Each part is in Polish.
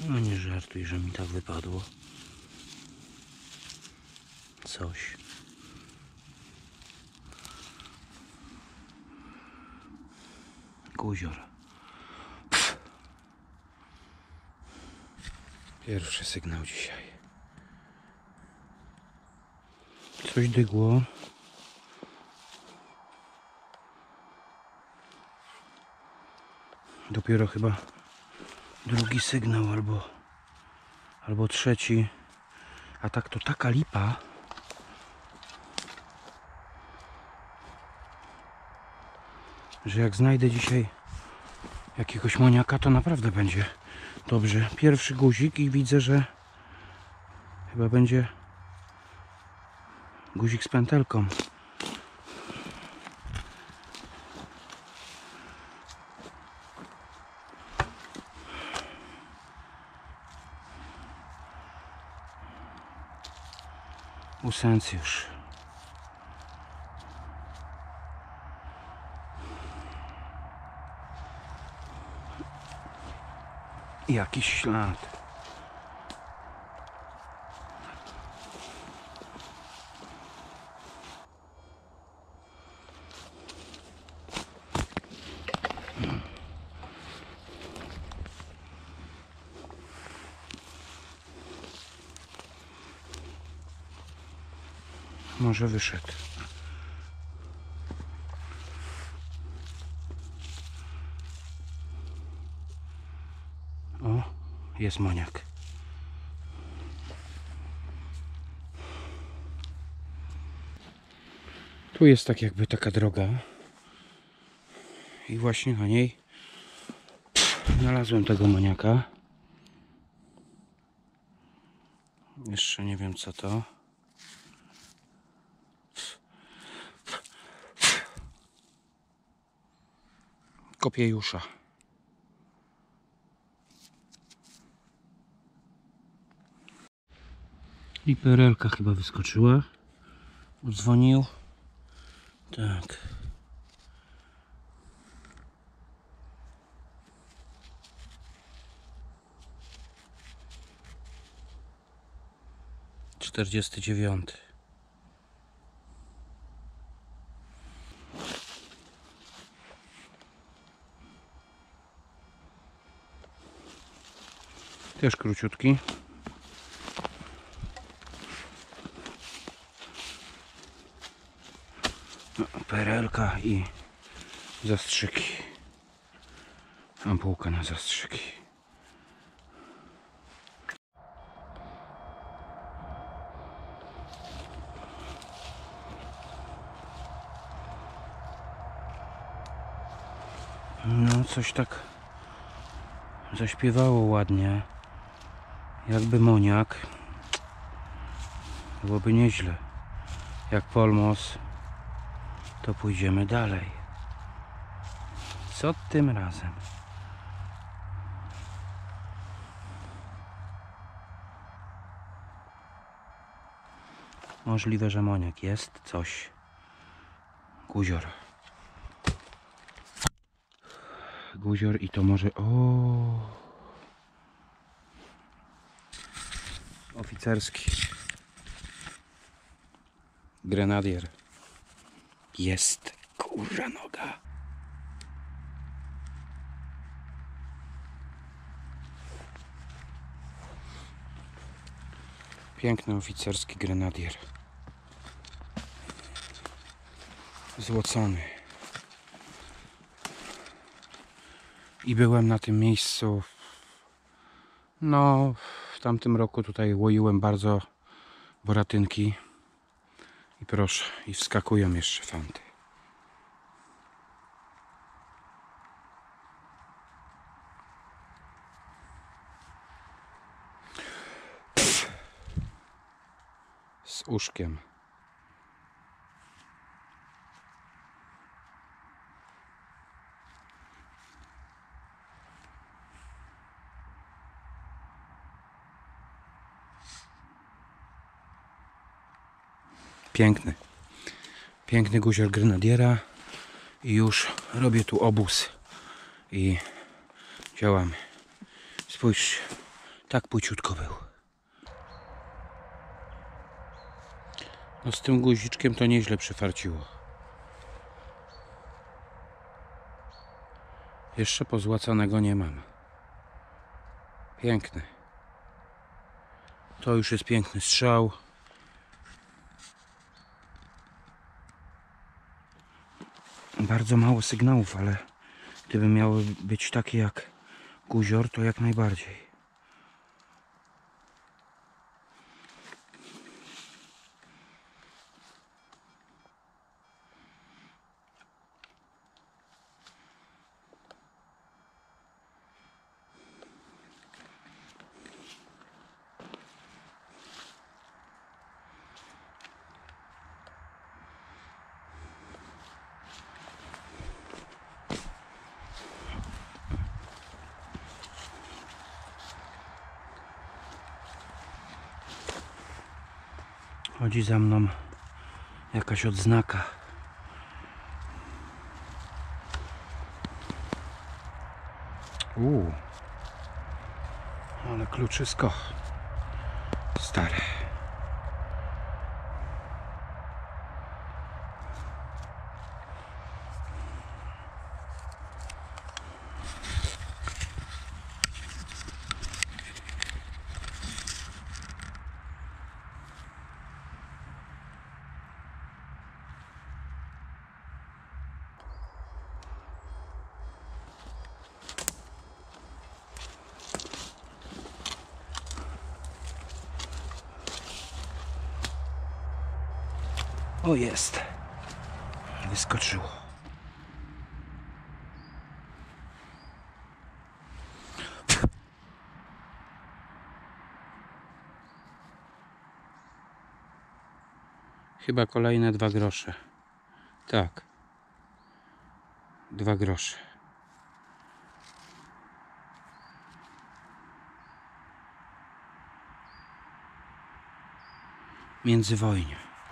No nie żartuj, że mi tak wypadło. Coś. Guzior. Pierwszy sygnał dzisiaj. Coś dygło. Dopiero chyba drugi sygnał albo trzeci. A tak to taka lipa. Że jak znajdę dzisiaj jakiegoś moniaka, to naprawdę będzie dobrze. Pierwszy guzik i widzę, że chyba będzie guzik z pętelką. Usencjusz. Jakiś ślad. Może wyszedł. O, jest moniak. Tu jest tak jakby taka droga. I właśnie na niej znalazłem tego moniaka. Jeszcze nie wiem co to. Kopiejusza. I perelka chyba wyskoczyła. Dzwonił. Tak. Czterdziesty dziewiąty. Też króciutki. No, perelka i zastrzyki. Ampułka na zastrzyki. No coś tak zaśpiewało ładnie. Jakby moniak. Byłoby nieźle. Jak polmos, to pójdziemy dalej. Co tym razem? Możliwe, że moniak jest. Coś. Guzior. Guzior i to może... O, oficerski. Grenadier. Jest. Kurwa noga. Piękny oficerski grenadier. Złocony. I byłem na tym miejscu. No, w tamtym roku tutaj łoiłem bardzo boratynki. I proszę, i wskakują jeszcze fanty. Z uszkiem. Piękny. Piękny guzior grenadiera. I już robię tu obóz. I działamy. Spójrzcie. Tak płyciutko był. No z tym guziczkiem to nieźle przyfarciło. Jeszcze pozłacanego nie mam. Piękny. To już jest piękny strzał. Bardzo mało sygnałów, ale gdyby miały być takie jak guzior, to jak najbardziej. Chodzi za mną jakaś odznaka. Ale kluczysko stare. O, jest. Wyskoczyło. Chyba kolejne 2 grosze. Tak. 2 grosze. Międzywojnie.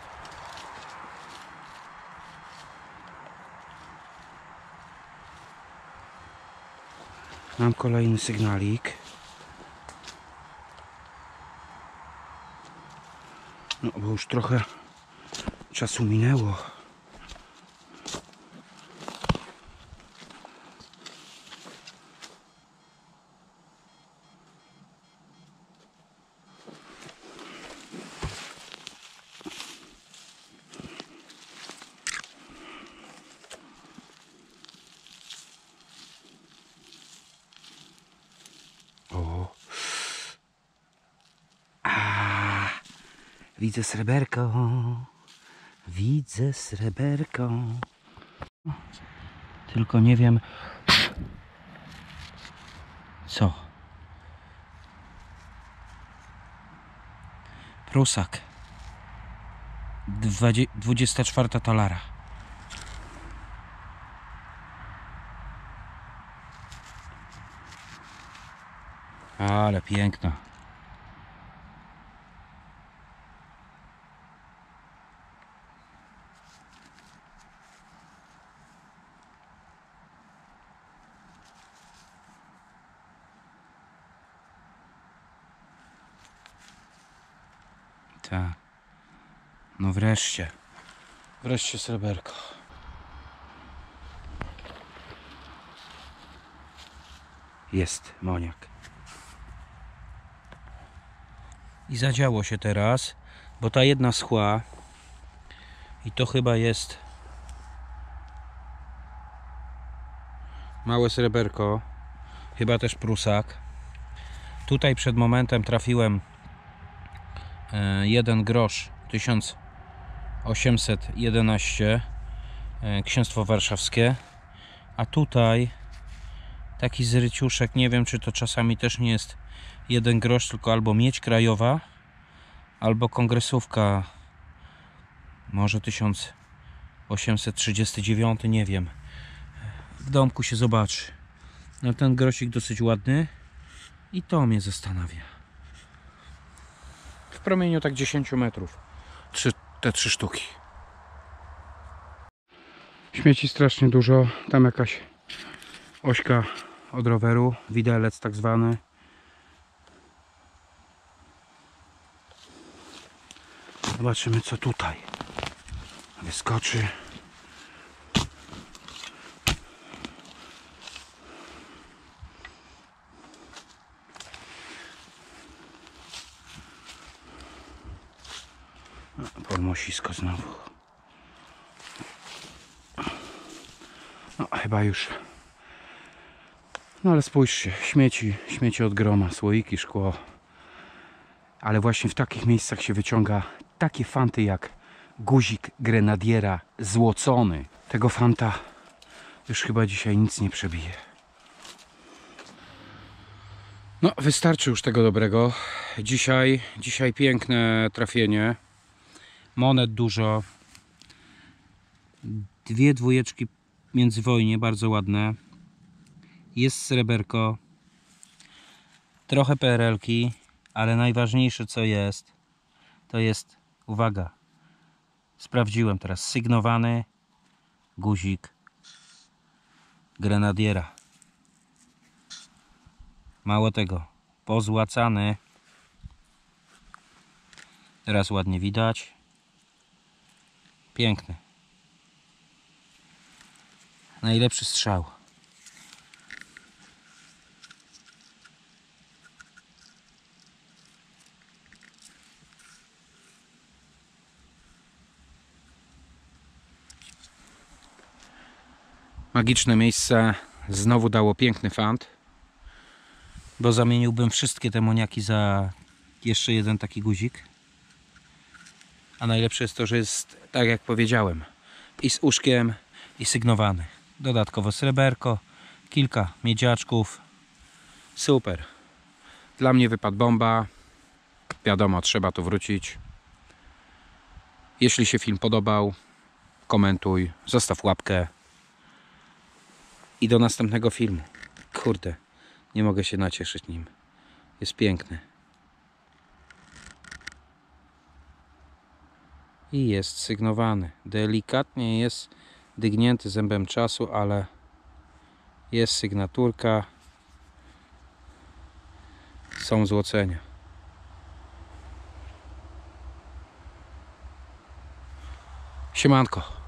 Mam kolejny sygnalik. No bo już trochę czasu minęło. Widzę sreberko. Widzę sreberko. Tylko nie wiem co. Prusak. 24 talara. Ale piękna. Tak. No wreszcie. Wreszcie sreberko. Jest moniak. I zadziało się teraz, bo ta jedna schła i to chyba jest małe sreberko, chyba też prusak. Tutaj przed momentem trafiłem 1 grosz 1811 Księstwo Warszawskie, a tutaj taki zryciuszek, nie wiem czy to czasami też nie jest 1 grosz, tylko albo miedź krajowa, albo kongresówka, może 1839, nie wiem. W domku się zobaczy. No ten grosik dosyć ładny i to mnie zastanawia. W promieniu tak 10 metrów. Te 3 sztuki. Śmieci strasznie dużo. Tam jakaś ośka od roweru, widelec tak zwany. Zobaczymy, co tutaj wyskoczy. Podmosisko znowu. No, chyba już. No ale spójrzcie, śmieci od groma, słoiki, szkło. Ale właśnie w takich miejscach się wyciąga takie fanty jak guzik grenadiera złocony. Tego fanta już chyba dzisiaj nic nie przebije. No, wystarczy już tego dobrego. Dzisiaj piękne trafienie. Monet dużo. 2 dwójeczki międzywojnie, bardzo ładne. Jest sreberko. Trochę PRL-ki, ale najważniejsze co jest, to jest, uwaga, sprawdziłem teraz, sygnowany guzik grenadiera. Mało tego, pozłacany. Teraz ładnie widać. Piękny. Najlepszy strzał. Magiczne miejsce. Znowu dało piękny fant. Bo zamieniłbym wszystkie te moniaki za jeszcze jeden taki guzik. A najlepsze jest to, że jest, tak jak powiedziałem, i z uszkiem, i sygnowany. Dodatkowo sreberko, kilka miedziaczków. Super. Dla mnie wypadł bomba. Wiadomo, trzeba tu wrócić. Jeśli się film podobał, komentuj, zostaw łapkę. I do następnego filmu. Kurde, nie mogę się nacieszyć nim. Jest piękny. I jest sygnowany. Delikatnie jest dygnięty zębem czasu, ale jest sygnaturka. Są złocenia. Siemanko.